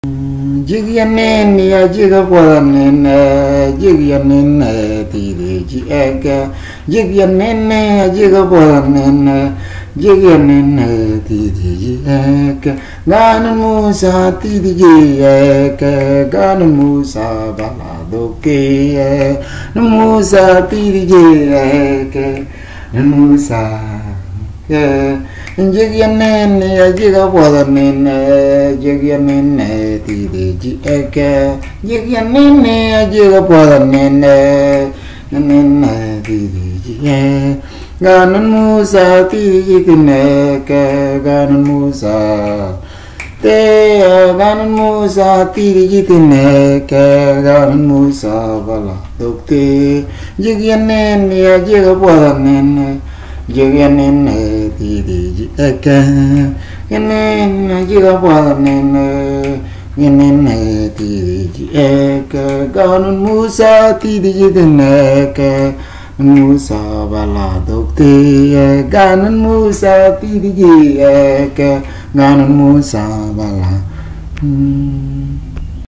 Jigianen ya jigaponen jigianen tiri eka jigianen ya jigaponen jigianen tiri eka ganan musa tiri eka ganan musa baladoke musa tiri eka musa Jigianen ya jigaponen jigianen tiri eka jigianen ya jigaponen tiri ganan musa tiri eka ganan musa ganan musa tiri eka ganan musa bala dokte jigianen ya jigaponen jigianen tiri eka ganan jigaponen tiri eka ganan musa tiri eka musa bala dokte ganan musa tiri eka ganan musa bala